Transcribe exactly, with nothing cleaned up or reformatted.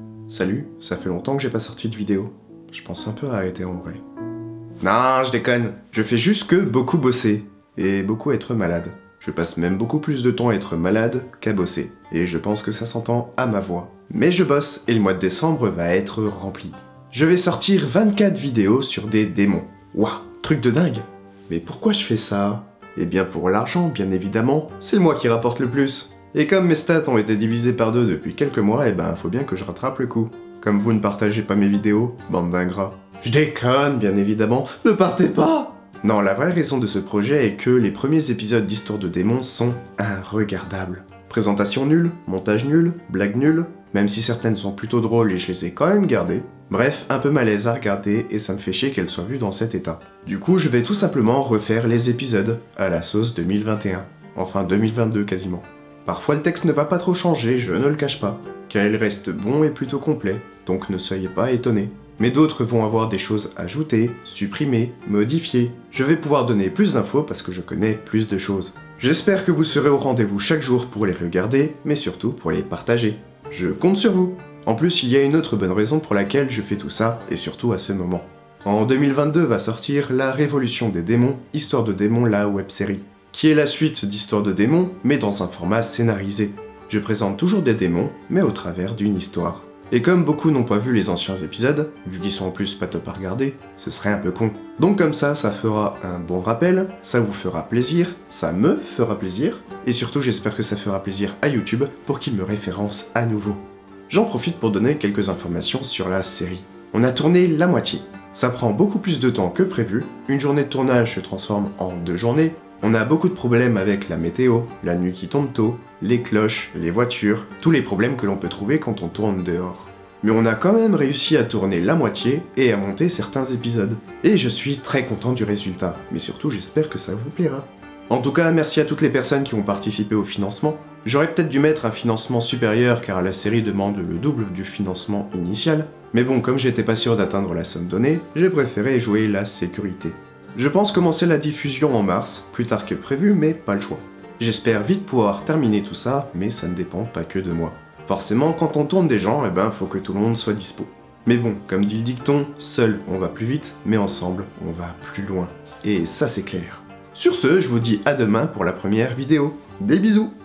Salut, ça fait longtemps que j'ai pas sorti de vidéo. Je pense un peu à arrêter en vrai. Non, je déconne. Je fais juste que beaucoup bosser. Et beaucoup être malade. Je passe même beaucoup plus de temps à être malade qu'à bosser. Et je pense que ça s'entend à ma voix. Mais je bosse et le mois de décembre va être rempli. Je vais sortir vingt-quatre vidéos sur des démons. Waouh, truc de dingue. Mais pourquoi je fais ça? Eh bien pour l'argent, bien évidemment. C'est le mois qui rapporte le plus. Et comme mes stats ont été divisés par deux depuis quelques mois, eh ben faut bien que je rattrape le coup. Comme vous ne partagez pas mes vidéos, bande d'ingrats. Je déconne, bien évidemment, ne partez pas! Non, la vraie raison de ce projet est que les premiers épisodes d'Histoire de démons sont inregardables. Présentation nulle, montage nul, blague nulle, même si certaines sont plutôt drôles et je les ai quand même gardées. Bref, un peu malaise à regarder et ça me fait chier qu'elles soient vues dans cet état. Du coup, je vais tout simplement refaire les épisodes à la sauce deux mille vingt et un. Enfin deux mille vingt-deux quasiment. Parfois le texte ne va pas trop changer, je ne le cache pas, car il reste bon et plutôt complet, donc ne soyez pas étonnés. Mais d'autres vont avoir des choses ajoutées, supprimées, modifiées. Je vais pouvoir donner plus d'infos parce que je connais plus de choses. J'espère que vous serez au rendez-vous chaque jour pour les regarder, mais surtout pour les partager. Je compte sur vous. En plus, il y a une autre bonne raison pour laquelle je fais tout ça, et surtout à ce moment. En deux mille vingt-deux va sortir La Révolution des démons, Histoire de démons, la web-série, qui est la suite d'Histoire de démons, mais dans un format scénarisé. Je présente toujours des démons, mais au travers d'une histoire. Et comme beaucoup n'ont pas vu les anciens épisodes, vu qu'ils sont en plus pas top à regarder, ce serait un peu con. Donc comme ça, ça fera un bon rappel, ça vous fera plaisir, ça me fera plaisir, et surtout j'espère que ça fera plaisir à YouTube pour qu'il me référence à nouveau. J'en profite pour donner quelques informations sur la série. On a tourné la moitié. Ça prend beaucoup plus de temps que prévu, une journée de tournage se transforme en deux journées, on a beaucoup de problèmes avec la météo, la nuit qui tombe tôt, les cloches, les voitures, tous les problèmes que l'on peut trouver quand on tourne dehors. Mais on a quand même réussi à tourner la moitié et à monter certains épisodes. Et je suis très content du résultat, mais surtout j'espère que ça vous plaira. En tout cas, merci à toutes les personnes qui ont participé au financement. J'aurais peut-être dû mettre un financement supérieur car la série demande le double du financement initial. Mais bon, comme j'étais pas sûr d'atteindre la somme donnée, j'ai préféré jouer la sécurité. Je pense commencer la diffusion en mars, plus tard que prévu, mais pas le choix. J'espère vite pouvoir terminer tout ça, mais ça ne dépend pas que de moi. Forcément, quand on tourne des gens, eh ben, faut que tout le monde soit dispo. Mais bon, comme dit le dicton, seul on va plus vite, mais ensemble on va plus loin. Et ça c'est clair. Sur ce, je vous dis à demain pour la première vidéo. Des bisous!